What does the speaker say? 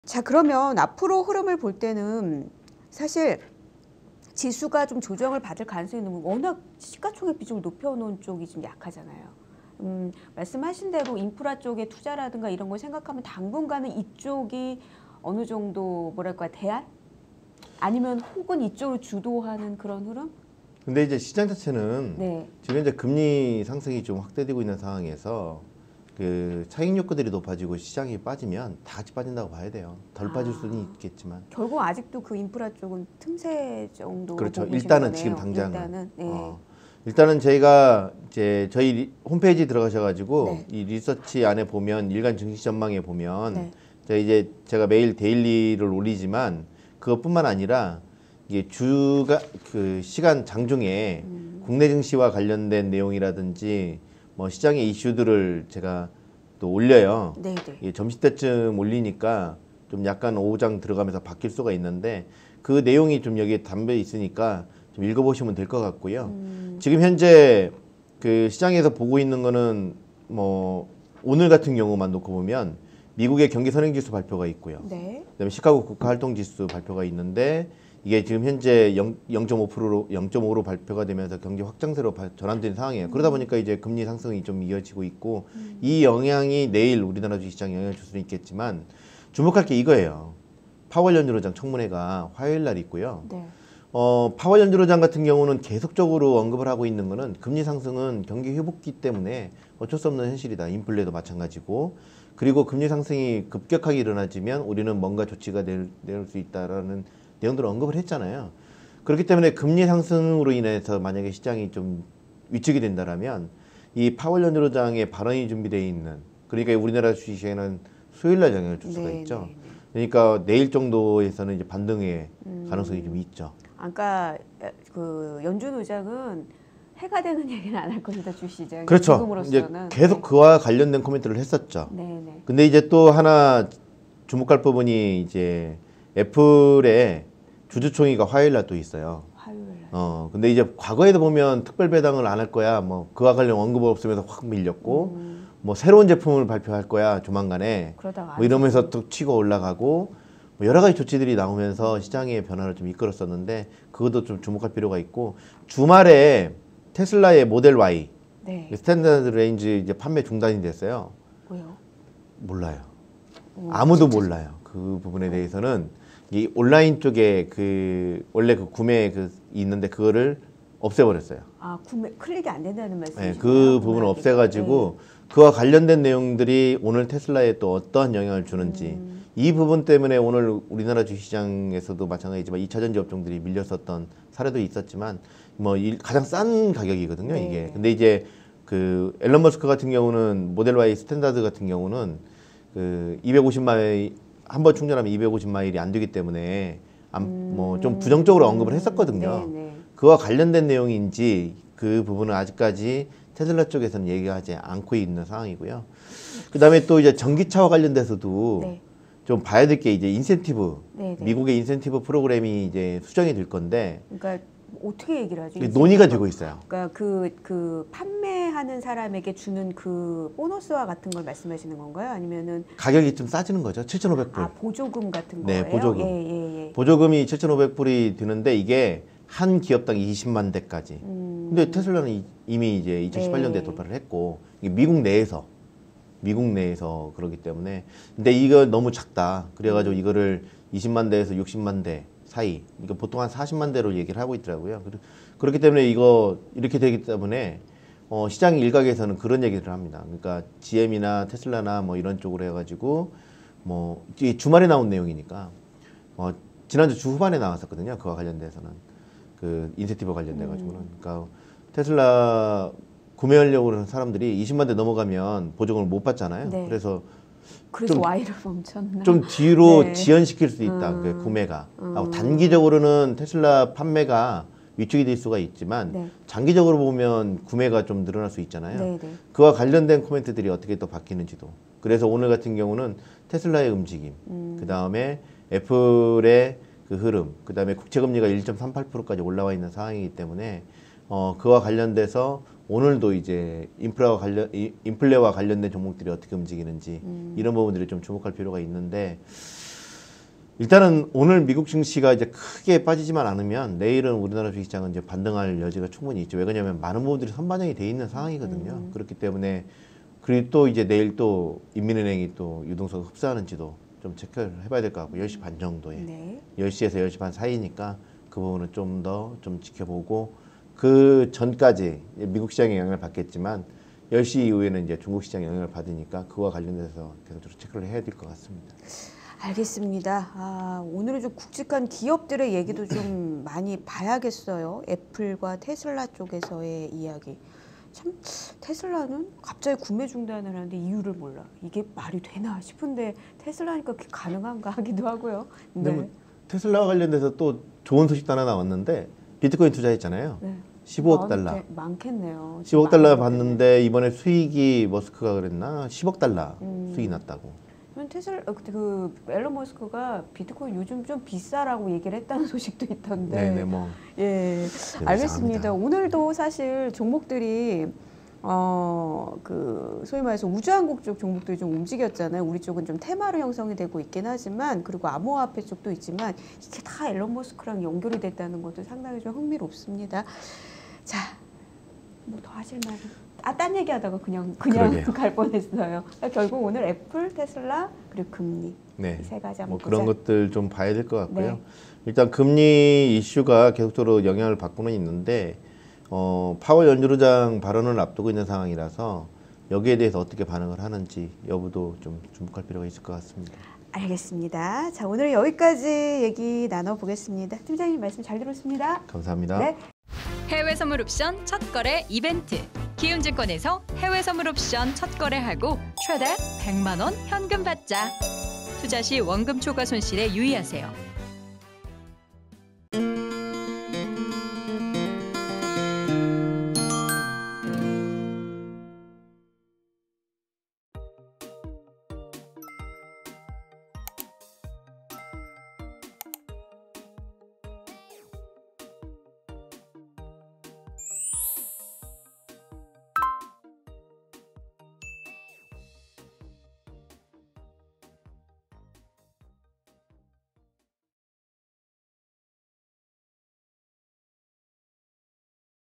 자, 그러면 앞으로 흐름을 볼 때는 사실 지수가 좀 조정을 받을 가능성이 있는 건 워낙 시가총액 비중을 높여놓은 쪽이 좀 약하잖아요. 말씀하신 대로 인프라 쪽의 투자라든가 이런 걸 생각하면 당분간은 이쪽이 어느 정도 뭐랄까 대안? 아니면 혹은 이쪽으로 주도하는 그런 흐름? 근데 이제 시장 자체는 네. 지금 현재 금리 상승이 좀 확대되고 있는 상황에서 그 차익 요구들이 높아지고 시장이 빠지면 다 같이 빠진다고 봐야 돼요. 덜 빠질 수는 있겠지만. 결국 아직도 그 인프라 쪽은 틈새 정도. 그렇죠. 보고 계신 일단은 거네요. 지금 당장은. 일단은, 네. 일단은 저희가 이제 저희 홈페이지 들어가셔가지고 네. 이 리서치 안에 보면 일간 증시 전망에 보면 네. 제가 매일 데일리를 올리지만 그것뿐만 아니라 이게 주가 그 시간 장중에 국내 증시와 관련된 내용이라든지 뭐 시장의 이슈들을 제가 또 올려요. 네, 네. 예, 점심때쯤 올리니까 좀 약간 오후장 들어가면서 바뀔 수가 있는데 그 내용이 좀 여기에 담겨 있으니까 좀 읽어보시면 될 것 같고요. 지금 현재 그 시장에서 보고 있는 거는 뭐 오늘 같은 경우만 놓고 보면 미국의 경기 선행지수 발표가 있고요. 네. 그다음에 시카고 국가활동지수 발표가 있는데 이게 지금 현재 0.5%로 발표가 되면서 경기 확장세로 전환된 상황이에요. 그러다 보니까 이제 금리 상승이 좀 이어지고 있고 이 영향이 내일 우리나라 주식시장에 영향을 줄 수는 있겠지만 주목할 게 이거예요. 파월 연준의장 청문회가 화요일 날 있고요. 네. 파월 연준의장 같은 경우는 계속적으로 언급을 하고 있는 거는 금리 상승은 경기 회복기 때문에 어쩔 수 없는 현실이다. 인플레도 마찬가지고. 그리고 금리 상승이 급격하게 일어나지면 우리는 뭔가 조치가 내릴 수 있다라는 내용들을 언급을 했잖아요. 그렇기 때문에 금리 상승으로 인해서 만약에 시장이 좀 위축이 된다라면 이 파월 연준의장의 발언이 준비되어 있는 그러니까 우리나라 주식시장에는 수요일 날 영향을 줄 수가 있죠. 그러니까 내일 정도에서는 이제 반등의 가능성이 좀 있죠. 아까 그 연준 의장은 해가 되는 얘기는 안 할 것이다 주시장. 그렇죠. 지금으로서는. 이제 계속 그와 관련된 코멘트를 했었죠. 네네. 근데 이제 또 하나 주목할 부분이 이제 애플의 주주총회가 화요일 날 또 있어요. 화요일 날. 근데 이제 과거에도 보면 특별 배당을 안 할 거야. 뭐 그와 관련 언급 없으면서 확 밀렸고 뭐 새로운 제품을 발표할 거야 조만간에. 그러다가 뭐 이러면서 또 치고 올라가고 뭐 여러 가지 조치들이 나오면서 시장의 변화를 좀 이끌었었는데 그것도 좀 주목할 필요가 있고 주말에 테슬라의 모델 Y 네. 스탠다드 레인지 이제 판매 중단이 됐어요. 왜요? 몰라요. 아무도 몰라요. 그 부분에 대해서는 이 온라인 쪽에 그 원래 그 구매 그 있는데 그거를 없애버렸어요. 아, 구매 클릭이 안 된다는 말씀이신가요? 네, 그 부분을 없애가지고 그와 관련된 내용들이 오늘 테슬라에 또 어떠한 영향을 주는지 이 부분 때문에 오늘 우리나라 주식시장에서도 마찬가지지만 2차전지 업종들이 밀렸었던 사례도 있었지만 뭐 가장 싼 가격이거든요, 네. 이게. 근데 이제 그 앨런 머스크 같은 경우는 모델 Y 스탠다드 같은 경우는 그 250마일 한 번 충전하면 250마일이 안 되기 때문에 뭐 좀 부정적으로 언급을 했었거든요. 네. 그와 관련된 내용인지 그 부분은 아직까지 테슬라 쪽에서는 얘기하지 않고 있는 상황이고요. 그다음에 또 이제 전기차와 관련돼서도 네. 좀 봐야 될 게 이제 인센티브, 네. 미국의 인센티브 프로그램이 이제 수정이 될 건데 그러니까 어떻게 얘기를 하죠? 논의가 되고 있어요. 그러니까 그 판매하는 사람에게 주는 그 보너스와 같은 걸 말씀하시는 건가요? 아니면은 가격이 좀 싸지는 거죠. 7,500불. 아, 보조금 같은 네, 거예요? 보조금. 예. 보조금이 7,500불이 드는데 이게 한 기업당 20만 대까지. 근데 테슬라는 이미 이제 2018년도에 네. 돌파를 했고 이게 미국 내에서 그러기 때문에 근데 이거 너무 작다. 그래가지고 이거를 20만 대에서 60만 대 사이. 이거 보통 한 40만 대로 얘기를 하고 있더라고요. 그렇기 때문에 이거 이렇게 되기 때문에 시장 일각에서는 그런 얘기를 합니다. 그러니까 GM이나 테슬라나 뭐 이런 쪽으로 해가지고 뭐 이게 주말에 나온 내용이니까 지난주 주 후반에 나왔었거든요. 그와 관련돼서는 그 인센티브 관련돼 가지고는 그러니까 테슬라 구매하려고 하는 사람들이 20만 대 넘어가면 보조금을 못 받잖아요. 네. 그래서 그래서 Y를 멈췄나? 좀 뒤로 네. 지연시킬 수 있다. 그 구매가. 단기적으로는 테슬라 판매가 위축이 될 수가 있지만 네. 장기적으로 보면 구매가 좀 늘어날 수 있잖아요. 네. 그와 관련된 코멘트들이 어떻게 또 바뀌는지도. 그래서 오늘 같은 경우는 테슬라의 움직임, 그 다음에 애플의 그 흐름, 그 다음에 국채금리가 1.38%까지 올라와 있는 상황이기 때문에 그와 관련돼서 오늘도 이제 인플레와 관련된 종목들이 어떻게 움직이는지 이런 부분들이 좀 주목할 필요가 있는데 일단은 오늘 미국 증시가 이제 크게 빠지지만 않으면 내일은 우리나라 주식시장은 이제 반등할 여지가 충분히 있죠. 왜 그러냐면 많은 부분들이 선반영이 돼 있는 상황이거든요. 그렇기 때문에 그리고 또 이제 내일 또 인민은행이 또 유동성을 흡수하는지도 좀 체크를 해봐야 될 것 같고 10시 반 정도에 네. 10시에서 10시 반 사이니까 그 부분은 좀 더 좀 지켜보고 그 전까지 미국 시장의 영향을 받겠지만 10시 이후에는 이제 중국 시장 영향을 받으니까 그와 관련돼서 계속적으로 체크를 해야 될 것 같습니다. 알겠습니다. 오늘은 좀 굵직한 기업들의 얘기도 좀 많이 봐야겠어요. 애플과 테슬라 쪽에서의 이야기. 참 테슬라는 갑자기 구매 중단을 하는데 이유를 몰라. 이게 말이 되나 싶은데 테슬라니까 그게 가능한가 하기도 하고요. 근데 네. 뭐 테슬라와 관련돼서 또 좋은 소식도 하나 나왔는데 비트코인 투자했잖아요. 네. 15억 달러. 많겠네요. 15억 달러 받는데 이번에 수익이 머스크가 그랬나? 10억 달러 수익이 났다고. 테슬라 그 앨런 머스크가 비트코인 요즘 좀 비싸라고 얘기를 했다는 소식도 있던데. 네네 뭐. 예, 알겠습니다. 이상합니다. 오늘도 사실 종목들이 그 소위 말해서 우주항공 쪽 종목들이 좀 움직였잖아요. 우리 쪽은 좀 테마로 형성이 되고 있긴 하지만 그리고 암호화폐 쪽도 있지만 이게 다 앨런 머스크랑 연결이 됐다는 것도 상당히 좀 흥미롭습니다. 자, 뭐 더 하실 말은? 딴 얘기하다가 그냥 그러게요. 갈 뻔했어요. 결국 오늘 애플, 테슬라 그리고 금리 네. 이 세 가지 뭐 한번 그런 보자. 것들 좀 봐야 될 것 같고요. 네. 일단 금리 이슈가 계속적으로 영향을 받고는 있는데 파월 연준의장 발언을 앞두고 있는 상황이라서 여기에 대해서 어떻게 반응을 하는지 여부도 좀 주목할 필요가 있을 것 같습니다. 알겠습니다. 자, 오늘 여기까지 얘기 나눠보겠습니다. 팀장님 말씀 잘 들었습니다. 감사합니다. 네. 해외 선물 옵션 첫 거래 이벤트. 키움증권에서 해외 선물 옵션 첫 거래하고 최대 100만 원 현금 받자. 투자 시 원금 초과 손실에 유의하세요.